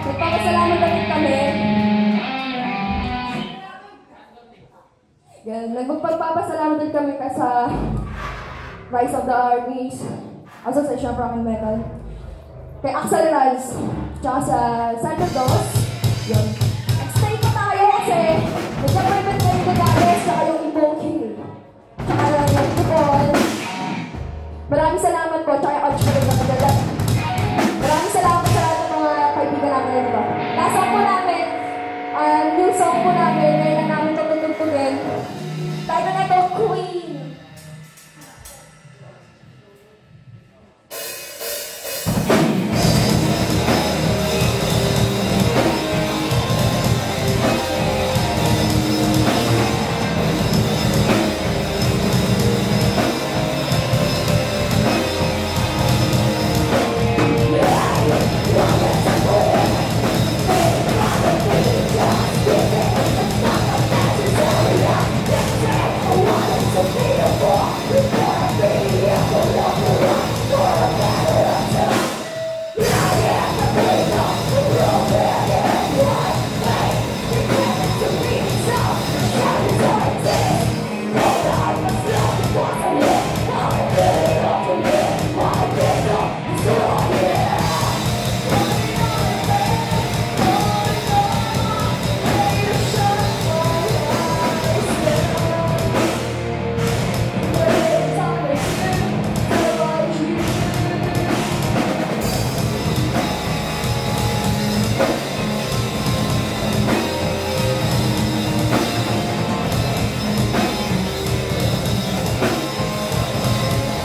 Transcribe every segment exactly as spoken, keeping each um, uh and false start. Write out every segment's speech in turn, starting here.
Nagpapasalamat ulit kami. Yan, nagpapasalamat ulit kami sa Rise of the Armies, Association of Rock and Metal, kay Axel Rals, tsaka sa Santa Dos. Yun. Nag-stay pa tayo kasi nagka-private kayo nag-ares, tsaka yung Invoking. Tsaka yung Tupol. Maraming salamat po, tsaka yung Arch Marig na kagagat. Maraming salamat sa lahat ng mga kaibigan namin dito. Last song po namin, uh, new song po namin, ngayon na namin tututugtugin. Tayo na ito, Queen!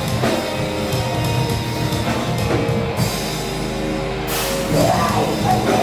Bye.